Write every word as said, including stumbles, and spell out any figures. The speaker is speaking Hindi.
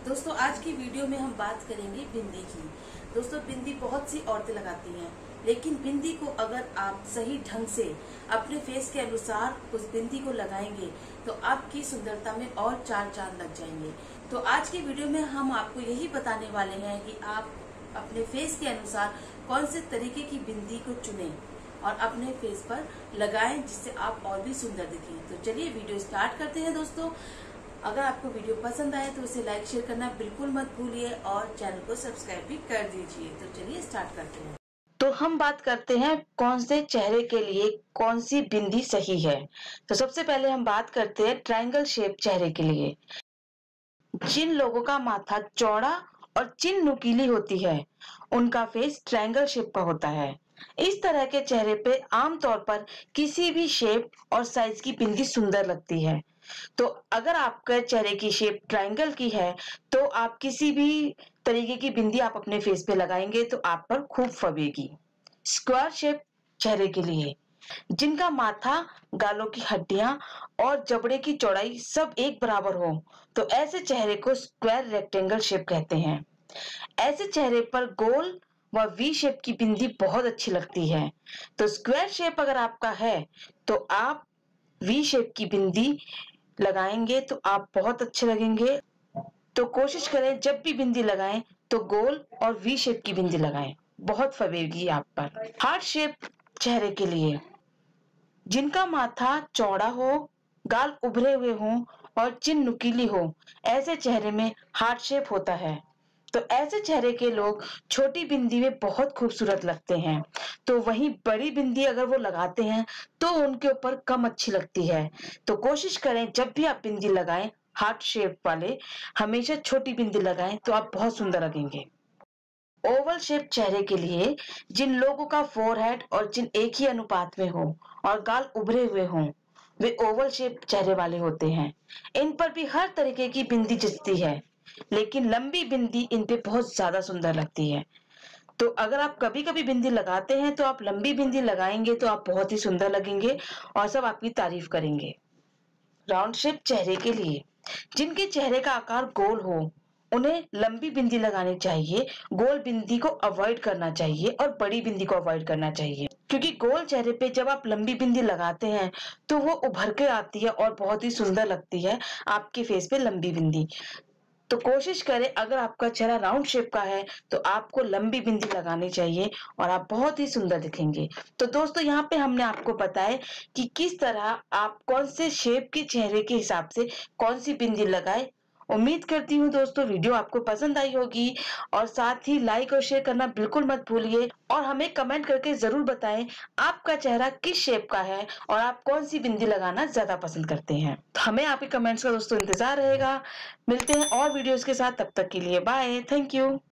दोस्तों आज की वीडियो में हम बात करेंगे बिंदी की। दोस्तों बिंदी बहुत सी औरतें लगाती हैं, लेकिन बिंदी को अगर आप सही ढंग से अपने फेस के अनुसार उस बिंदी को लगाएंगे तो आपकी सुंदरता में और चार चांद लग जाएंगे। तो आज की वीडियो में हम आपको यही बताने वाले हैं कि आप अपने फेस के अनुसार कौन से तरीके की बिंदी को चुनें और अपने फेस पर लगाएं, जिससे आप और भी सुंदर दिखें। तो चलिए वीडियो स्टार्ट करते हैं। दोस्तों अगर आपको वीडियो पसंद आए तो उसे लाइक शेयर करना बिल्कुल मत भूलिए और चैनल को सब्सक्राइब भी कर दीजिए। तो चलिए स्टार्ट करते हैं। तो हम बात करते हैं कौन से चेहरे के लिए कौन सी बिंदी सही है। तो सबसे पहले हम बात करते हैं ट्रायंगल शेप चेहरे के लिए। जिन लोगों का माथा चौड़ा और चिन नुकीली होती है उनका फेस ट्रायंगल शेप का होता है। इस तरह के चेहरे पे आमतौर पर किसी भी शेप और साइज की बिंदी सुंदर लगती है। तो अगर आपके चेहरे की शेप ट्रायंगल की है तो आप किसी भी तरीके की बिंदी आप अपने फेस पे लगाएंगे तो आप पर खूब फबेगी। स्क्वायर शेप चेहरे के लिए जिनका माथा, गालों की हड्डियां और जबड़े की चौड़ाई सब एक बराबर हो तो ऐसे चेहरे को स्क्वायर रेक्टेंगल शेप कहते हैं। ऐसे चेहरे पर गोल व वी शेप की बिंदी बहुत अच्छी लगती है। तो स्क्वायर शेप अगर आपका है तो आप वी शेप की बिंदी लगाएंगे तो आप बहुत अच्छे लगेंगे। तो कोशिश करें जब भी बिंदी लगाएं तो गोल और वी शेप की बिंदी लगाएं, बहुत फबेगी आप पर। हार्ट शेप चेहरे के लिए जिनका माथा चौड़ा हो, गाल उभरे हुए हों और चिन नुकीली हो, ऐसे चेहरे में हार्ट शेप होता है। तो ऐसे चेहरे के लोग छोटी बिंदी में बहुत खूबसूरत लगते हैं, तो वहीं बड़ी बिंदी अगर वो लगाते हैं तो उनके ऊपर कम अच्छी लगती है। तो कोशिश करें जब भी आप बिंदी लगाएं हार्ट शेप वाले हमेशा छोटी बिंदी लगाएं तो आप बहुत सुंदर लगेंगे। ओवल शेप चेहरे के लिए जिन लोगों का फोरहेड और चिन एक ही अनुपात में हो और गाल उभरे हुए हों वे ओवल शेप चेहरे वाले होते हैं। इन पर भी हर तरीके की बिंदी जचती है, लेकिन लंबी बिंदी इन पे बहुत ज्यादा सुंदर लगती है। तो अगर आप कभी कभी बिंदी लगाते हैं तो आप लंबी बिंदी लगाएंगे तो आप बहुत ही सुंदर लगेंगे और सब आपकी तारीफ करेंगे। राउंड शेप चेहरे के लिए जिनके चेहरे का आकार गोल हो उन्हें लंबी बिंदी लगानी चाहिए, गोल बिंदी को अवॉइड करना चाहिए और बड़ी बिंदी को अवॉइड करना चाहिए, क्योंकि गोल चेहरे पे जब आप लंबी बिंदी लगाते हैं तो वो उभर के आती है और बहुत ही सुंदर लगती है आपके फेस पे लंबी बिंदी। तो कोशिश करें अगर आपका चेहरा राउंड शेप का है तो आपको लंबी बिंदी लगानी चाहिए और आप बहुत ही सुंदर दिखेंगे। तो दोस्तों यहाँ पे हमने आपको बताया कि किस तरह आप कौन से शेप के चेहरे के हिसाब से कौन सी बिंदी लगाए। उम्मीद करती हूँ दोस्तों वीडियो आपको पसंद आई होगी और साथ ही लाइक और शेयर करना बिल्कुल मत भूलिए और हमें कमेंट करके जरूर बताएं आपका चेहरा किस शेप का है और आप कौन सी बिंदी लगाना ज्यादा पसंद करते हैं। तो हमें आपके कमेंट्स का दोस्तों इंतजार रहेगा। मिलते हैं और वीडियोस के साथ, तब तक के लिए बाय, थैंक यू।